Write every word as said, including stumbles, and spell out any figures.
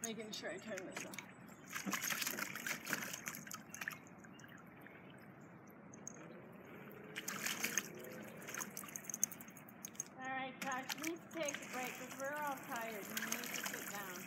Making sure I turn this off. All right, Tosh, you need to take a break because we're all tired and you need to sit down.